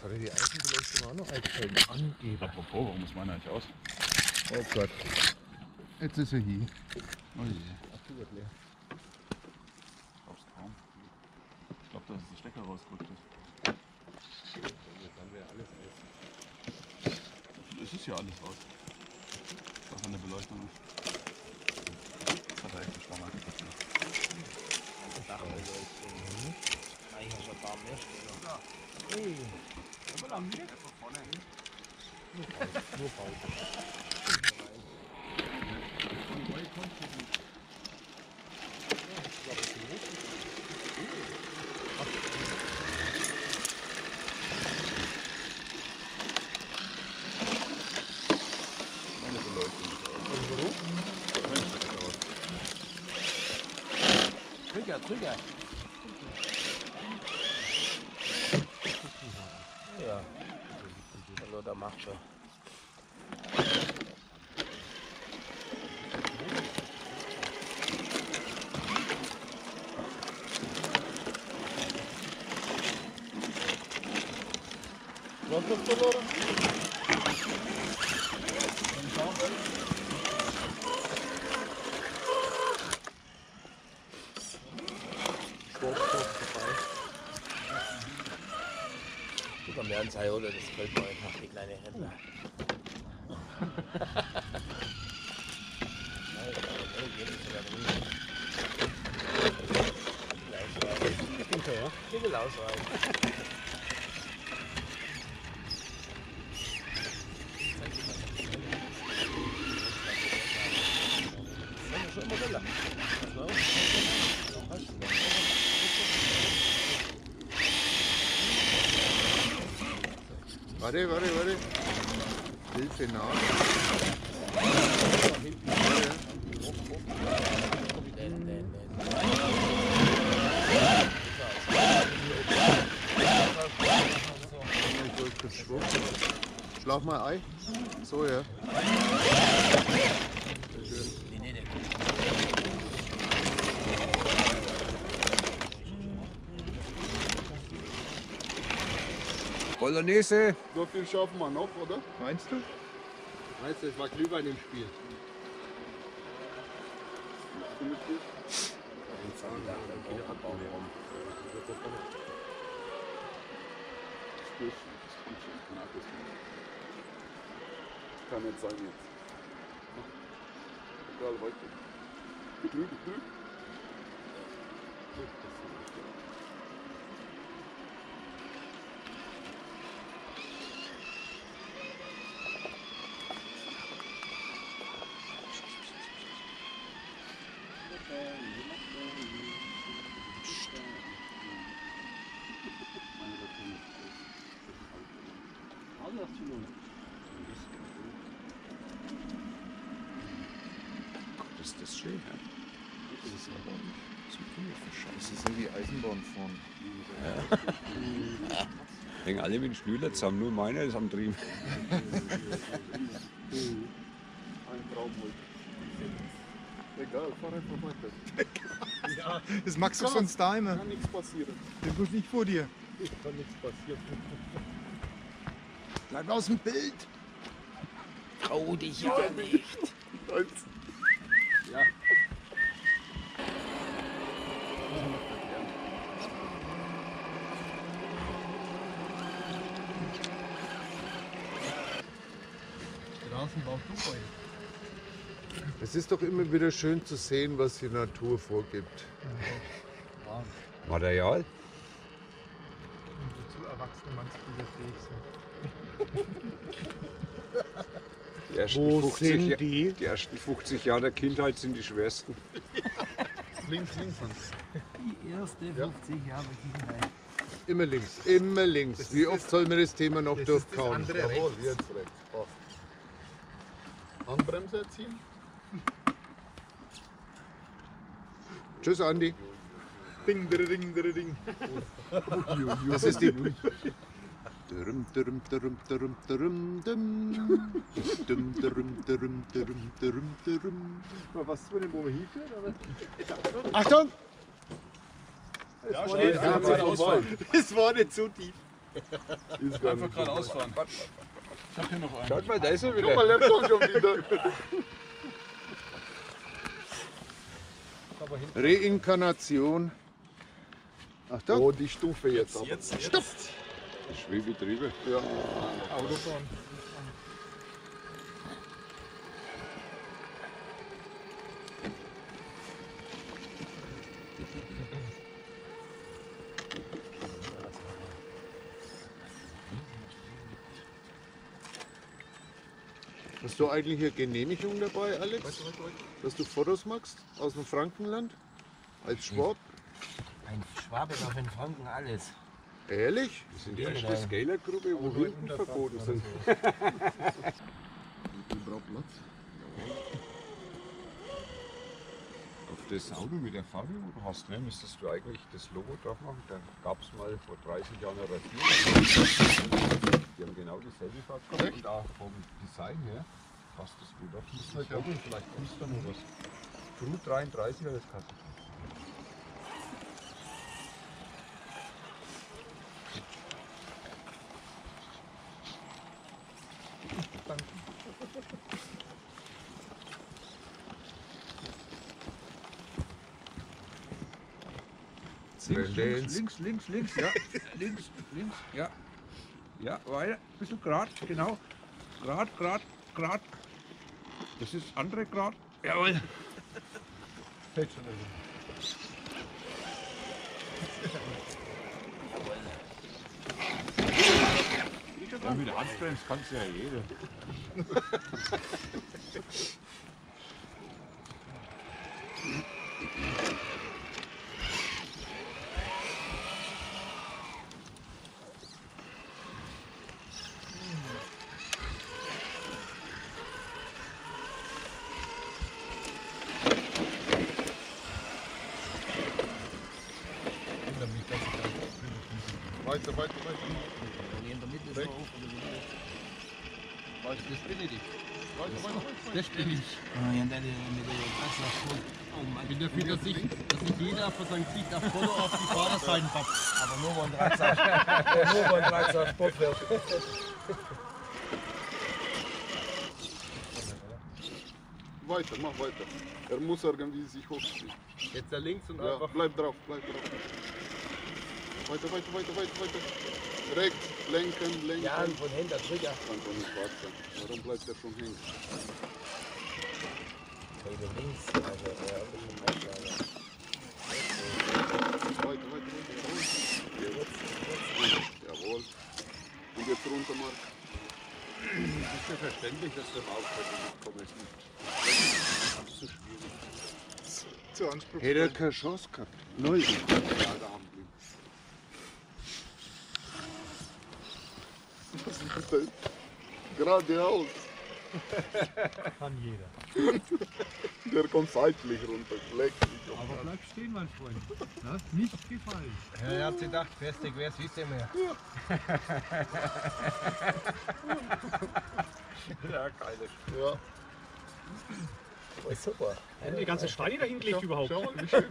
hat er die Außenbeleuchtung auch noch eingestellt? Angeber. Apropos, warum muss meiner nicht aus? Oh Gott. Jetzt ist er hier. Oh je. Ach, du wird leer. Ich glaub's kaum. Ich glaube, dass der Stecker rausgerutscht ist. Jetzt haben wir alles aus. Es ist ja alles raus. Was an der Beleuchtung ist. Das hat er echt Schwammer. Dachbeleuchtung. Eigentlich schon ein paar mehr Stellen. Ja. Hey. Aber lang geht das von vorne hin. Nur Pause. Meine Beleuchtung ist aus. Und warum? Meine Stecker ist aus. Trigger. Ja. Hallo, der macht schon. Was ist das verloren? Guck mal, mehr an sein, oder? Das fällt mir einfach die kleine Händler. Ich will ausreichen. Warte. Hilfe nach. Schlag mal ein. So, ja. Bolognese. So viel schaffen wir noch, oder? Meinst du? Meinst du, es war Glühwein im Spiel? Kann nicht sein jetzt. Egal, weiter. Betrüg. Gott, ist das schön, ja? Das ist aber so Scheiße. Das sind die Eisenbahn fahren. Hängen alle mit dem Schnüller zusammen, nur meiner ist am Trieben. Ein Traum heute. Egal, fahr einfach weiter. Ja, das magst du sonst daheim. Kann nichts passieren. Der muss nicht vor dir. Ich kann nichts passieren. Bleib aus dem Bild. Trau dich ja nicht. Ja. Draußen baut Dubai. Es ist doch immer wieder schön zu sehen, was die Natur vorgibt. Material? Und wozu Erwachsene manchmal fähig sind. Die ersten, Wo 50 sind die? die ersten 50 Jahre der Kindheit sind die schwersten. Links. Die erste 50 Jahre Kindheit. Immer links, immer links. Wie oft soll man das Thema noch durchkauen? andere Jawohl, rechts. jetzt rechts. Passt. Handbremse erziehen. Tschüss, Andi. Ding, ding, ding. Das ist die. Dürüm, dürüm, dürüm, dürüm, dürüm, dürüm. Dürüm, dürüm, dürüm, dürüm, dürüm, dürüm. Was ist denn, wo wir hinführen? Achtung! Ja, Das war nicht so tief. Ist gar Einfach nicht geradeaus fahren. Ich hab hier noch einen. Schaut mal, da ist er Guck wieder. mal, der kommt schon wieder. Reinkarnation. Achtung. Oh, die Stufe jetzt. Aber. Stopp. Schwebetriebe. Ja. Autobahn. Hast du eigentlich eine Genehmigung dabei, Alex? Dass du Fotos machst aus dem Frankenland? Als Schwab? Ein Schwabe darf in Franken alles. Ehrlich? Das sind die erste Scaler-Gruppe, wo Hunden verboten sind. Auf das Auto mit der Farbe, wo du hast, ne, müsstest du eigentlich das Logo drauf machen. Da gab es mal vor 30 Jahren eine Radierung. Die haben genau dieselbe Farbe gehabt und auch vom Design her passt das gut auf. Das halt Logo, vielleicht kommst du da noch was. Crew 33 hat das Kasse. Links, ja. Links, ja. Ja, weiter. Ein bisschen gerade, genau. Gerade. Das ist andere Grad. Jawohl. Fällt schon also. Ja, mit der Handbremse kannst du ja jeder. Weiter. In der Mitte ist er auf oder wie? Das bin ich. Das bin ich. Ah, ja, dann mit der Achse. Oh Mann. Ich bin dafür, dass sich jeder von seinem Gesicht auf Foto auf die Vorderseiten packt. Aber nur beim 13 Sportwerk. Weiter, mach weiter. Er muss irgendwie sich hochziehen. Jetzt da links und Ja, einfach. bleib drauf. Weiter. Rechts, lenken. Ja, von hinten drücken. Kann doch nicht wahr sein. Warum bleibt er schon hängen? Weiter links, also Weiter. Jawohl. Und jetzt runter, Marc. Das ist ja verständlich, dass du im Auftreten nicht kommst. Das ist so schwierig. Zu anspruchsvoll. Hätte er keine Chance gehabt. Null. Ja, da haben wir. Was ist das? Geradeaus. Kann jeder. Der kommt seitlich runter. Leck mich. Aber bleib stehen, mein Freund. Na, nicht gefallen. er hat sich gedacht, festig wär's, wisst ihr mehr. Ja, geil. Ja. Oh, super. Die ganze Steine da hinten liegt überhaupt. Schau mal, wie schön.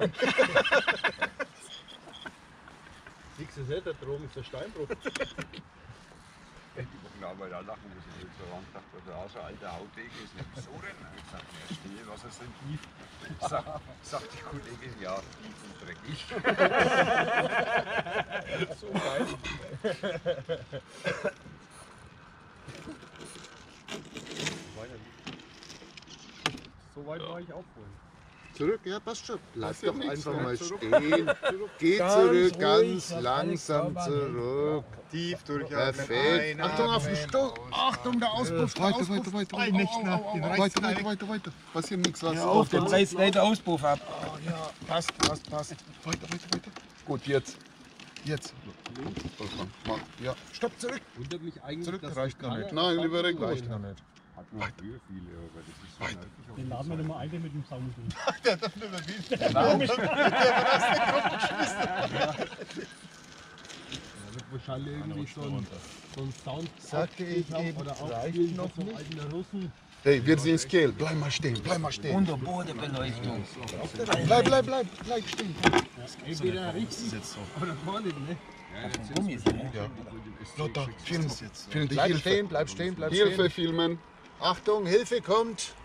Siehst du nicht, da droben ist der Steinbruch. Die Wochen Arbeit auch lachen müssen. Ich so dachte, da so alter Hautdecke ist nicht so denn. Ich sag, ja, stehe, was ist denn tief? Sagt die Kollegin, ja, tief und dreckig. So geil. So weit war ich auch vorhin. Zurück, ja, passt schon. Bleib Passiert doch nichts, einfach ne? mal Zurück. stehen. Geh Ganz zurück, ruhig, ganz lass langsam alles zurück. Tief durchatmen. Perfekt. Achtung auf den Stoß. Achtung, der Auspuff. Weiter. Weiter. Passiert nichts. Ja, auf den reißt gleich der Auspuff ab. Passt. Weiter. Gut, jetzt. Mach. Ja, stopp, zurück. Wundert mich eigentlich, Zurück, dass reicht die noch nicht. Knarre Nein, lieber Reck, abgeholt reicht noch nicht. Hat man früher viele, aber das ist so nervig. Den laden wir nochmal ein, der mit dem Sound durch. Da wird wahrscheinlich irgendwie so ein Sound Sagte ich eben, oder reicht aufspielen noch von so nicht. alten Russen. Hey, wir sind Scale. Bleib mal stehen. Unter Bodenbeleuchtung. Bleib stehen. Entweder richtig jetzt so. oder gar nicht, ne? Ja, jetzt sind Gummis, es ne? Ja. bestimmt Lothar, sechs- film, film die Bleib Hilfe. stehen, bleib stehen, bleib Hilfe stehen. filmen. Achtung, Hilfe kommt.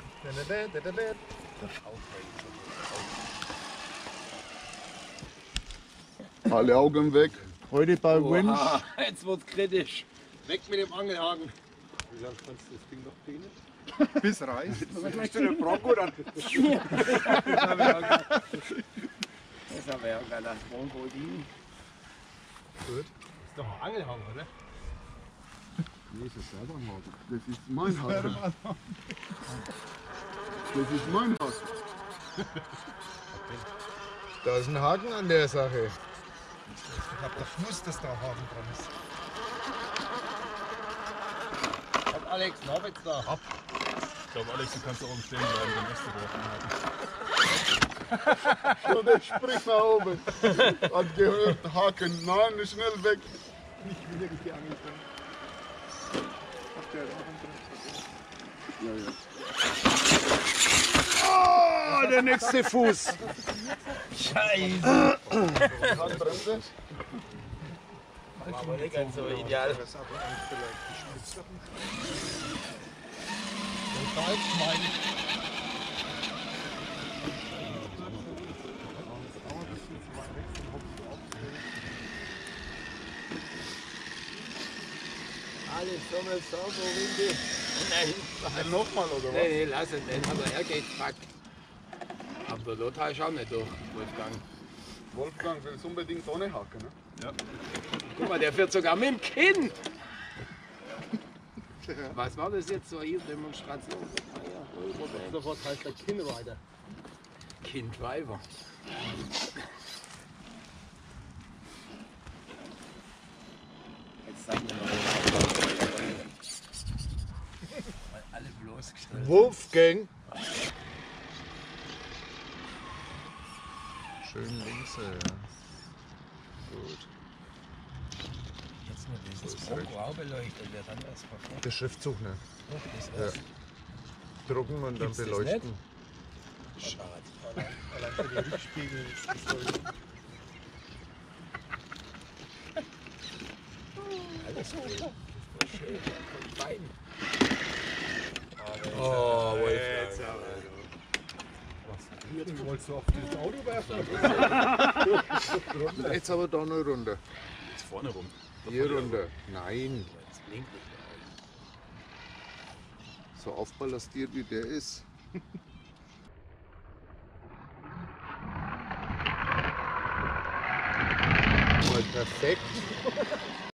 Alle Augen weg. Heute bei Winch. Oha, jetzt wird's kritisch. Weg mit dem Angelhaken. Wie lange kannst du das Ding noch dienen? Bis reißt. Gleich zu den Bronco dann. Das ist aber ja geil, das Bronco-Ding. Ist doch ein Angelhaken, oder? Nee, ist das selber ein Haken. Das ist mein Haken. Das ist mein Haken. Da ist ein Haken an der Sache. Ich hab doch gewusst, dass da ein Haken dran ist. Hat Alex noch jetzt da? Ich glaube, Alex, du kannst da oben stehen bleiben, den Rest der Und er springt nach oben. Hat gehört, Haken. Nein, schnell weg. Nicht wieder die Angel drin. Ach, der hat auch einen drin. Ja, ja. Oh, der nächste Fuß. Scheiße. Handbremse. Aber nicht ganz so ideal. Alles sammelt sauber, Winde. Nein, Nochmal, oder was? nee, lass es nicht. Aber er geht zack. Aber der Lothar ist auch nicht durch, Wolfgang. Wolfgang will es unbedingt ohne Haken. Ne? Guck mal, der fährt sogar mit dem Kinn. Was war das jetzt so hier? Demonstration? Sofort heißt der Kinnrider. Kindweiber. Jetzt zeigen wir mal. Alle bloßgestellt. Wolfgang. Schön links, ja. Gut. Jetzt nur dieses Bronco auch beleuchtet wird, dann erst perfekt. Der Schriftzug, ne? Das Ja. ist Drucken und dann Gibt's das beleuchten. schade. Allein für die Rückspiegel ist das toll. Alles gut. Voll schön. Voll fein. Oh, Wolfgang. Jetzt wolltest du auf das Auto werfen? Jetzt aber da noch runter. Jetzt vorne rum. Hier runter. Nein. Jetzt blinkt nicht mehr. So aufbalastiert wie der ist. Mal perfekt.